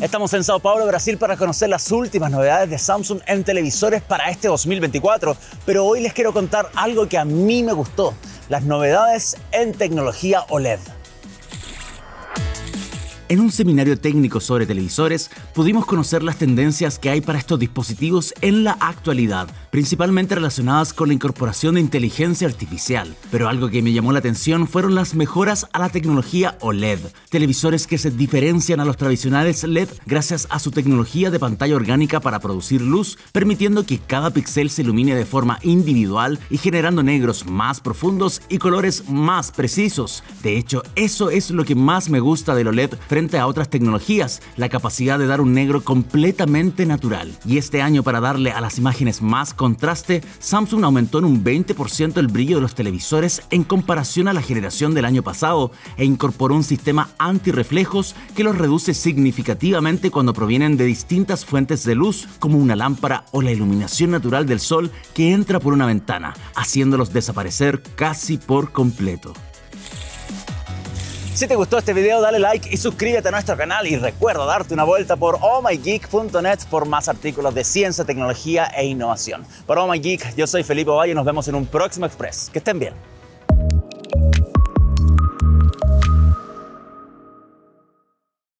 Estamos en Sao Paulo, Brasil, para conocer las últimas novedades de Samsung en televisores para este 2024. Pero hoy les quiero contar algo que a mí me gustó: las novedades en tecnología OLED. En un seminario técnico sobre televisores, pudimos conocer las tendencias que hay para estos dispositivos en la actualidad, principalmente relacionadas con la incorporación de inteligencia artificial. Pero algo que me llamó la atención fueron las mejoras a la tecnología OLED, televisores que se diferencian a los tradicionales LED gracias a su tecnología de pantalla orgánica para producir luz, permitiendo que cada píxel se ilumine de forma individual y generando negros más profundos y colores más precisos. De hecho, eso es lo que más me gusta del OLED frente a otras tecnologías, la capacidad de dar un negro completamente natural. Y este año, para darle a las imágenes más contraste, Samsung aumentó en un 20% el brillo de los televisores en comparación a la generación del año pasado e incorporó un sistema antirreflejos que los reduce significativamente cuando provienen de distintas fuentes de luz, como una lámpara o la iluminación natural del sol que entra por una ventana, haciéndolos desaparecer casi por completo. Si te gustó este video, dale like y suscríbete a nuestro canal, y recuerda darte una vuelta por ohmygeek.net por más artículos de ciencia, tecnología e innovación. Para Oh My Geek, yo soy Felipe Valle y nos vemos en un próximo Express. Que estén bien.